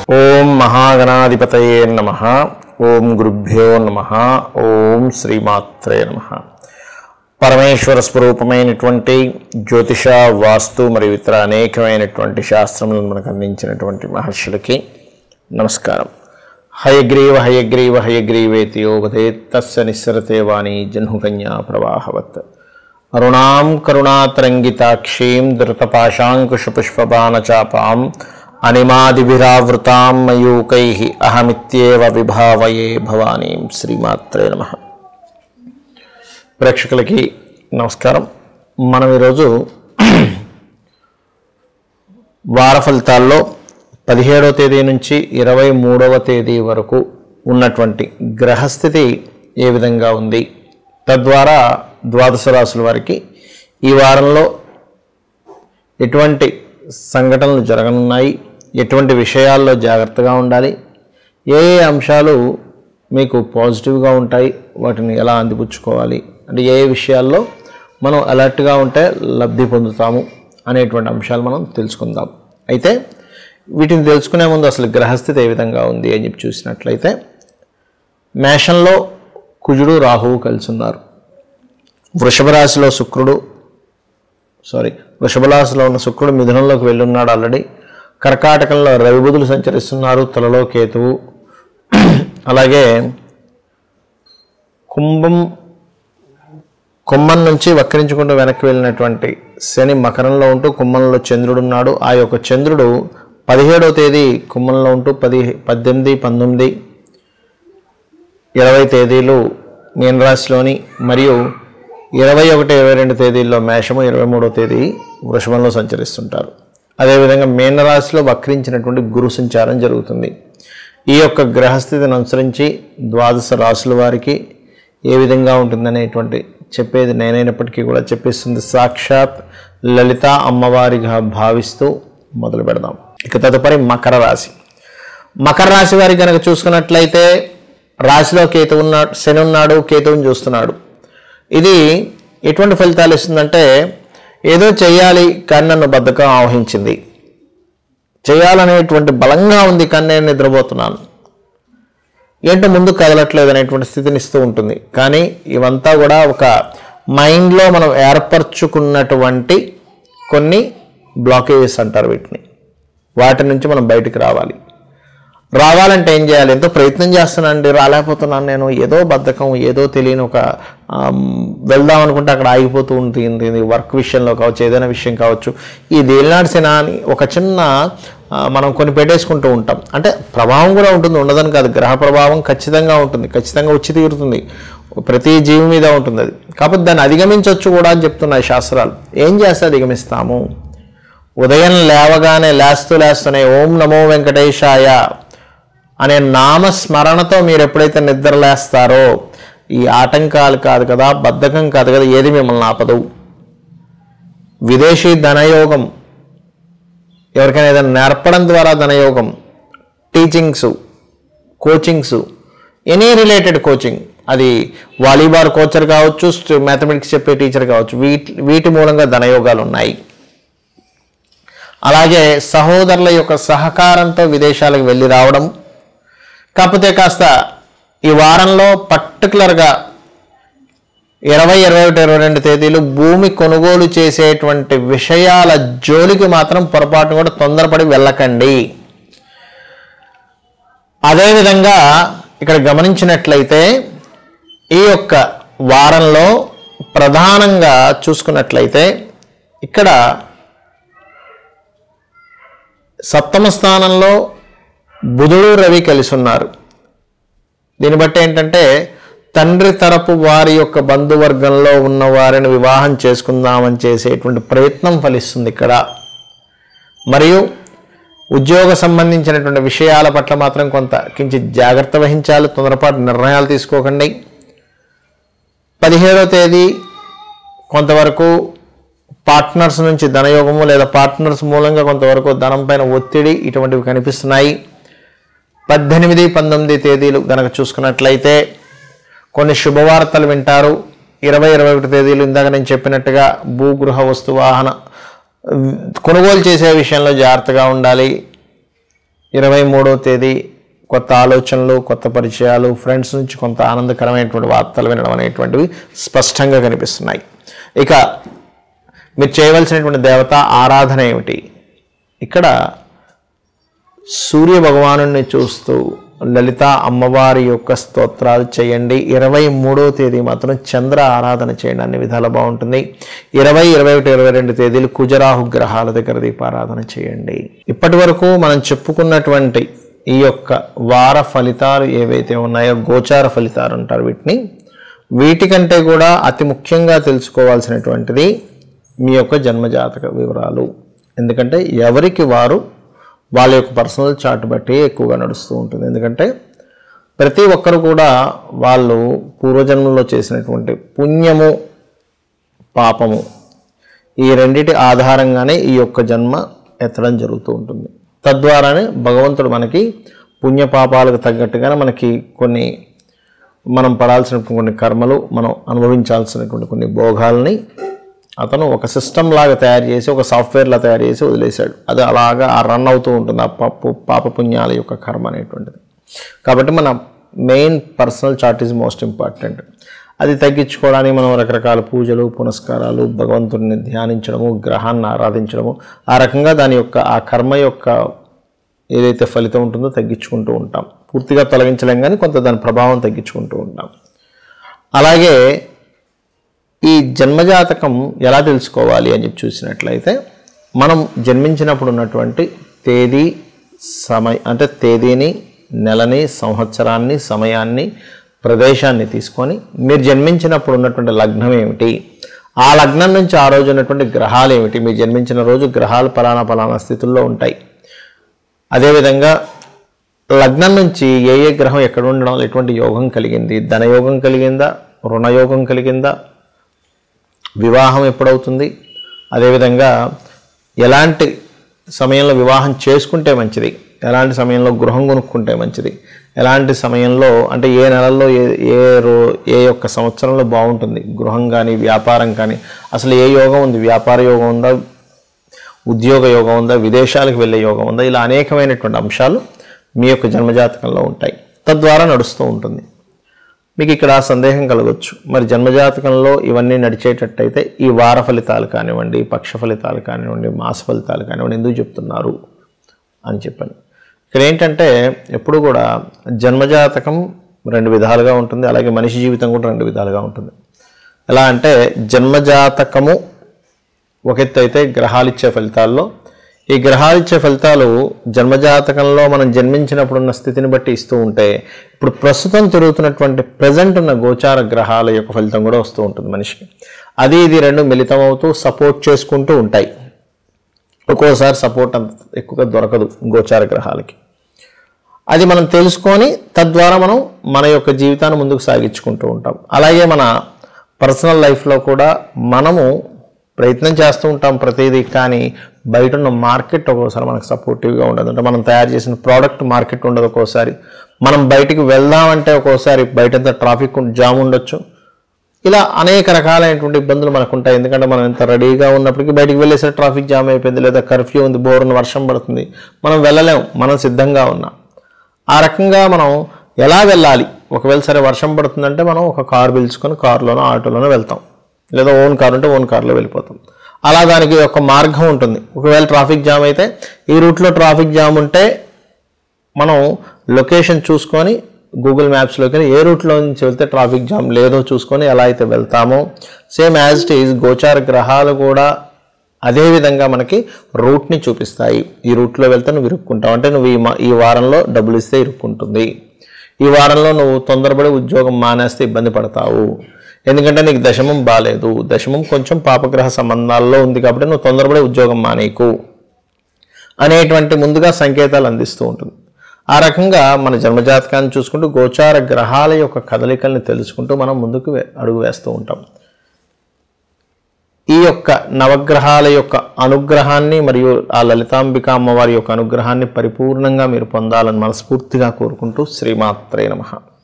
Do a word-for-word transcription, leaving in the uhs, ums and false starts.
ఓం మహాగణాధిపతయే నమః. ఓం గురుభ్యో నమః. ఓం శ్రీమాత్రే నమః. పరమేశ్వర స్వరూపమైనటువంటి జ్యోతిష, వాస్తు మరియు ఇతర అనేకమైనటువంటి శాస్త్రములను మనకు అందించినటువంటి మహర్షులకి నమస్కారం. హయగ్రీవ హయగ్రీవ హయగ్రీవేతి యో వదేత్ తస్య నిస్సరతే వాణి జహ్నుకన్యా ప్రవాహవత్. అరుణాం కరుణాతరంగితాక్షీం ధృతపాశాంకుశపుష్పబాణచాపాం అనిమాదిభిరావృతాం మయూకైః అహమిత్యేవ విభావయే భవానీం. శ్రీమాత్రే నమః. ప్రేక్షకులకి నమస్కారం. మనం ఈరోజు వార ఫలితాల్లో పదిహేడవ తేదీ నుంచి ఇరవై మూడవ తేదీ వరకు ఉన్నటువంటి గ్రహస్థితి ఏ విధంగా ఉంది, తద్వారా ద్వాదశ రాశుల వారికి ఈ వారంలో ఎటువంటి సంఘటనలు జరగనున్నాయి, ఎటువంటి విషయాల్లో జాగ్రత్తగా ఉండాలి, ఏ ఏ అంశాలు మీకు పాజిటివ్గా ఉంటాయి, వాటిని ఎలా అందిపుచ్చుకోవాలి, అంటే ఏ ఏ విషయాల్లో మనం అలర్ట్గా ఉంటే లబ్ధి పొందుతాము అనేటువంటి అంశాలు మనం తెలుసుకుందాం. అయితే వీటిని తెలుసుకునే ముందు అసలు గ్రహస్థితి ఏ విధంగా ఉంది అని చెప్పి చూసినట్లయితే, మేషంలో కుజుడు రాహువు కలిసి ఉన్నారు. వృషభ రాశిలో శుక్రుడు సారీ వృషభ రాశిలో ఉన్న శుక్రుడు మిథునంలోకి వెళ్ళున్నాడు ఆల్రెడీ. కర్కాటకంలో రవి బుధులు సంచరిస్తున్నారు, తులలో కేతువు. అలాగే కుంభం కుంభం నుంచి వక్రించుకుంటూ వెనక్కి వెళ్ళినటువంటి శని మకరంలో ఉంటూ కుంభంలో చంద్రుడు ఉన్నాడు. ఆ యొక్క చంద్రుడు పదిహేడవ తేదీ కుంభంలో ఉంటూ పది పద్దెనిమిది పంతొమ్మిది ఇరవై తేదీలు మీనరాశిలోని మరియు ఇరవై ఒకటి ఇరవై రెండు తేదీల్లో మేషము, ఇరవై మూడవ తేదీ వృషభంలో సంచరిస్తుంటారు. అదేవిధంగా మీనరాశిలో వక్రించినటువంటి గురు సంచారం జరుగుతుంది. ఈ యొక్క గ్రహస్థితిని అనుసరించి ద్వాదశ రాశుల వారికి ఏ విధంగా ఉంటుందనేటువంటి చెప్పేది నేనైనప్పటికీ కూడా చెప్పేస్తుంది సాక్షాత్ లలిత అమ్మవారిగా భావిస్తూ మొదలు పెడదాం. ఇక తదుపరి మకర రాశి. మకర రాశి వారికి కనుక చూసుకున్నట్లయితే రాశిలో కేతు ఉన్నాడు, శని ఉన్నాడు, కేతువుని చూస్తున్నాడు. ఇది ఎటువంటి ఫలితాలు ఇస్తుందంటే, ఏదో చేయాలి కానీ నన్ను బద్ధకం ఆవహించింది, చేయాలనేటువంటి బలంగా ఉంది కానీ నేను నిద్రపోతున్నాను, ఏంటో ముందు కదలట్లేదు అనేటువంటి స్థితిని ఇస్తూ ఉంటుంది. కానీ ఇవంతా కూడా ఒక మైండ్లో మనం ఏర్పరచుకున్నటువంటి కొన్ని బ్లాకేజెస్ అంటారు వీటిని. వాటి నుంచి మనం బయటికి రావాలి. రావాలంటే ఏం చేయాలి? ఎంతో ప్రయత్నం చేస్తున్నానండి, రాలేకపోతున్నాను నేను, ఏదో బద్ధకం, ఏదో తెలియని ఒక వెళ్దాం అనుకుంటే అక్కడ ఆగిపోతూ ఉంటుంది. వర్క్ విషయంలో కావచ్చు, ఏదైనా విషయం కావచ్చు. ఈ దేలినాడు శని అని ఒక చిన్న మనం కొన్ని పెట్టేసుకుంటూ ఉంటాం. అంటే ప్రభావం కూడా ఉంటుంది, ఉండదని కాదు. గ్రహ ప్రభావం ఖచ్చితంగా ఉంటుంది, ఖచ్చితంగా వచ్చి తీరుతుంది, ప్రతి జీవి మీద ఉంటుంది అది. కాకపోతే దాన్ని అధిగమించవచ్చు కూడా అని చెప్తున్నాయి శాస్త్రాలు. ఏం చేస్తే అధిగమిస్తాము? ఉదయం లేవగానే లేస్తూ లేస్తూనే ఓం నమో వెంకటేశాయ అనే నామస్మరణతో మీరు ఎప్పుడైతే నిద్ర లేస్తారో, ఈ ఆటంకాలు కాదు కదా, బద్ధకం కాదు కదా, ఏది మిమ్మల్ని ఆపదు. విదేశీ ధనయోగం, ఎవరికైనా ఏదైనా నేర్పడం ద్వారా ధనయోగం, teachings, coachings, any related coaching, అది వాలీబాల్ కోచర్ కావచ్చు, మ్యాథమెటిక్స్ చెప్పే టీచర్ కావచ్చు, వీటి వీటి మూలంగా ధనయోగాలు ఉన్నాయి. అలాగే సహోదరుల యొక్క సహకారంతో విదేశాలకు వెళ్ళి రావడం. కాకపోతే కాస్త ఈ వారంలో పర్టికులర్గా ఇరవై ఇరవై ఒకటి ఇరవై రెండు తేదీలు భూమి కొనుగోలు చేసేటువంటి విషయాల జోలికి మాత్రం పొరపాటు కూడా తొందరపడి వెళ్ళకండి. అదేవిధంగా ఇక్కడ గమనించినట్లయితే ఈ యొక్క వారంలో ప్రధానంగా చూసుకున్నట్లయితే ఇక్కడ సప్తమ స్థానంలో బుధుడు రవి కలిసి ఉన్నారు. దీన్ని బట్టి ఏంటంటే, తండ్రి తరపు వారి యొక్క బంధువర్గంలో ఉన్న వారిని వివాహం చేసుకుందామని చేసేటువంటి ప్రయత్నం ఫలిస్తుంది ఇక్కడ. మరియు ఉద్యోగ సంబంధించినటువంటి విషయాల పట్ల మాత్రం కొంత కించిత్ జాగ్రత్త వహించాలి, తొందరపాటు నిర్ణయాలు తీసుకోకండి. పదిహేడవ తేదీ కొంతవరకు పార్ట్నర్స్ నుంచి ధనయోగము లేదా పార్ట్నర్స్ మూలంగా కొంతవరకు ధనం పైన ఒత్తిడి ఇటువంటివి కనిపిస్తున్నాయి. పద్దెనిమిది పంతొమ్మిది తేదీలు కనుక చూసుకున్నట్లయితే కొన్ని శుభవార్తలు వింటారు. ఇరవై ఇరవై ఒకటి తేదీలు ఇందాక నేను చెప్పినట్టుగా భూగృహ వస్తు వాహన కొనుగోలు చేసే విషయంలో జాగ్రత్తగా ఉండాలి. ఇరవై మూడవ తేదీ కొత్త ఆలోచనలు, కొత్త పరిచయాలు, ఫ్రెండ్స్ నుంచి కొంత ఆనందకరమైనటువంటి వార్తలు వినడం అనేటువంటివి స్పష్టంగా కనిపిస్తున్నాయి. ఇక మీరు చేయవలసినటువంటి దేవత ఆరాధన ఏమిటి? ఇక్కడ సూర్య భగవానుని చూస్తూ లలిత అమ్మవారి యొక్క స్తోత్రాలు చేయండి. ఇరవై మూడవ తేదీ మాత్రం చంద్ర ఆరాధన చేయండి, అన్ని విధాలు బాగుంటుంది. ఇరవై ఇరవై ఒకటి ఇరవై రెండు తేదీలు కుజరాహు గ్రహాల దగ్గర దీపారాధన చేయండి. ఇప్పటి వరకు మనం చెప్పుకున్నటువంటి ఈ యొక్క వార ఫలితాలు ఏవైతే ఉన్నాయో, గోచార ఫలితాలు అంటారు వీటిని, వీటికంటే కూడా అతి ముఖ్యంగా తెలుసుకోవాల్సినటువంటిది మీ యొక్క జన్మజాతక వివరాలు. ఎందుకంటే ఎవరికి వారు వాళ్ళ యొక్క పర్సనల్ చార్ట్ బట్టి ఎక్కువగా నడుస్తూ ఉంటుంది. ఎందుకంటే ప్రతి ఒక్కరు కూడా వాళ్ళు పూర్వజన్మలో చేసినటువంటి పుణ్యము, పాపము, ఈ రెండిటి ఆధారంగానే ఈ యొక్క జన్మ ఎత్తడం జరుగుతూ ఉంటుంది. తద్వారానే భగవంతుడు మనకి పుణ్యపాపాలకు తగ్గట్టుగానే మనకి కొన్ని మనం పడాల్సినటువంటి కొన్ని కర్మలు, మనం అనుభవించాల్సినటువంటి కొన్ని భోగాల్ని అతను ఒక సిస్టమ్ లాగా తయారు చేసి, ఒక సాఫ్ట్వేర్లా తయారు చేసి వదిలేశాడు. అది అలాగా ఆ రన్ అవుతూ ఉంటుంది, ఆ పప్పు పాపపుణ్యాల యొక్క కర్మ అనేటువంటిది. కాబట్టి మన main personal chart is most important. అది తగ్గించుకోవడానికి మనం రకరకాల పూజలు, పునస్కారాలు, భగవంతుడిని ధ్యానించడము, గ్రహాన్ని ఆరాధించడము, ఆ రకంగా దాని యొక్క ఆ కర్మ యొక్క ఏదైతే ఫలితం ఉంటుందో తగ్గించుకుంటూ ఉంటాం. పూర్తిగా తొలగించలేం కానీ కొంత దాని ప్రభావం తగ్గించుకుంటూ ఉంటాం. అలాగే ఈ జన్మజాతకం ఎలా తెలుసుకోవాలి అని చెప్పి చూసినట్లయితే, మనం జన్మించినప్పుడు ఉన్నటువంటి తేదీ, సమయ అంటే తేదీని, నెలని, సంవత్సరాన్ని, సమయాన్ని, ప్రదేశాన్ని తీసుకొని మీరు జన్మించినప్పుడు ఉన్నటువంటి లగ్నం ఏమిటి, ఆ లగ్నం నుంచి ఆ రోజు ఉన్నటువంటి గ్రహాలు ఏమిటి, మీరు జన్మించిన రోజు గ్రహాలు పలానా పలానా స్థితుల్లో ఉంటాయి. అదేవిధంగా లగ్నం నుంచి ఏ ఏ గ్రహం ఎక్కడ ఉండడం, ఎటువంటి యోగం కలిగింది, ధనయోగం కలిగిందా, రుణయోగం కలిగిందా, వివాహం ఎప్పుడవుతుంది, అదేవిధంగా ఎలాంటి సమయంలో వివాహం చేసుకుంటే మంచిది, ఎలాంటి సమయంలో గృహం కొనుక్కుంటే మంచిది, ఎలాంటి సమయంలో అంటే ఏ నెలల్లో ఏ ఏ రో ఏ యొక్క సంవత్సరంలో బాగుంటుంది గృహం కానీ వ్యాపారం కానీ, అసలు ఏ యోగం ఉంది, వ్యాపార యోగం ఉందా, ఉద్యోగ యోగం ఉందా, విదేశాలకు వెళ్ళే యోగం ఉందా, ఇలా అనేకమైనటువంటి అంశాలు మీ యొక్క జన్మజాతకంలో ఉంటాయి. తద్వారా నడుస్తూ ఉంటుంది. మీకు ఇక్కడ సందేహం కలగవచ్చు, మరి జన్మజాతకంలో ఇవన్నీ నడిచేటట్టయితే ఈ వార ఫలితాలు కానివ్వండి, పక్ష ఫలితాలు కానివ్వండి, మాస ఫలితాలు కానివ్వండి ఎందుకు చెప్తున్నారు అని చెప్పాను. ఇక్కడ ఏంటంటే ఎప్పుడు కూడా జన్మజాతకం రెండు విధాలుగా ఉంటుంది, అలాగే మనిషి జీవితం కూడా రెండు విధాలుగా ఉంటుంది. ఎలా అంటే జన్మజాతకము ఒక ఎత్తు అయితే గ్రహాలు ఇచ్చే ఫలితాల్లో, ఈ గ్రహాలు ఇచ్చే ఫలితాలు జన్మజాతకంలో మనం జన్మించినప్పుడు ఉన్న స్థితిని బట్టి ఇస్తూ ఉంటే, ఇప్పుడు ప్రస్తుతం తిరుగుతున్నటువంటి ప్రజెంట్ ఉన్న గోచార గ్రహాల యొక్క ఫలితం కూడా వస్తూ ఉంటుంది మనిషికి. అది ఇది రెండు మిళితం అవుతూ సపోర్ట్ చేసుకుంటూ ఉంటాయి. ఒక్కోసారి సపోర్ట్ అంత ఎక్కువగా దొరకదు గోచార గ్రహాలకి. అది మనం తెలుసుకొని తద్వారా మనం మన యొక్క జీవితాన్ని ముందుకు సాగించుకుంటూ ఉంటాం. అలాగే మన పర్సనల్ లైఫ్లో కూడా మనము ప్రయత్నం చేస్తూ ఉంటాం ప్రతిదీ, కానీ బయట ఉన్న మార్కెట్ ఒక్కోసారి మనకు సపోర్టివ్గా ఉండదు. అంటే మనం తయారు చేసిన ప్రోడక్ట్ మార్కెట్ ఉండదు. ఒక్కోసారి మనం బయటికి వెళ్దామంటే ఒక్కోసారి బయటంతా ట్రాఫిక్ జామ్ ఉండొచ్చు. ఇలా అనేక రకాలైనటువంటి ఇబ్బందులు మనకు ఉంటాయి. ఎందుకంటే మనం ఎంత రెడీగా ఉన్నప్పటికీ బయటికి వెళ్ళేసరికి ట్రాఫిక్ జామ్ అయిపోయింది, లేదా కర్ఫ్యూ ఉంది, బోరున వర్షం పడుతుంది, మనం వెళ్ళలేము, మనం సిద్ధంగా ఉన్నాం. ఆ రకంగా మనం ఎలా వెళ్ళాలి, ఒకవేళ సరే వర్షం పడుతుందంటే మనం ఒక కారు పిలుచుకొని కారులోనో ఆటోలోనో వెళ్తాం, లేదా ఓన్ కారు ఉంటే ఓన్ కారులో వెళ్ళిపోతాం. అలా దానికి ఒక మార్గం ఉంటుంది. ఒకవేళ ట్రాఫిక్ జామ్ అయితే ఈ రూట్లో ట్రాఫిక్ జామ్ ఉంటే మనం లొకేషన్ చూసుకొని గూగుల్ మ్యాప్స్లోకి ఏ రూట్లో నుంచి వెళ్తే ట్రాఫిక్ జామ్ లేదో చూసుకొని ఎలా అయితే వెళ్తామో, సేమ్ యాజ్ ఇట్ ఈజ్ గోచార గ్రహాలు కూడా అదేవిధంగా మనకి రూట్ని చూపిస్తాయి. ఈ రూట్లో వెళ్తే నువ్వు ఇరుక్కుంటావు, అంటే నువ్వు ఈ ఈ వారంలో డబ్బులు ఇస్తే ఇరుక్కుంటుంది, ఈ వారంలో నువ్వు తొందరపడి ఉద్యోగం మానేస్తే ఇబ్బంది పడతావు, ఎందుకంటే నీకు దశమం బాగాలేదు, దశమం కొంచెం పాపగ్రహ సంబంధాల్లో ఉంది కాబట్టి నువ్వు తొందరపడి ఉద్యోగం మానేకు అనేటువంటి ముందుగా సంకేతాలు అందిస్తూ ఉంటుంది. ఆ రకంగా మన జన్మజాతకాన్ని చూసుకుంటూ గోచార గ్రహాల యొక్క కదలికల్ని తెలుసుకుంటూ మనం ముందుకు అడుగు వేస్తూ ఉంటాం. ఈ యొక్క నవగ్రహాల యొక్క అనుగ్రహాన్ని మరియు ఆ లలితాంబిక అమ్మవారి యొక్క అనుగ్రహాన్ని పరిపూర్ణంగా మీరు పొందాలని మనస్ఫూర్తిగా కోరుకుంటూ శ్రీమాత్రే నమః.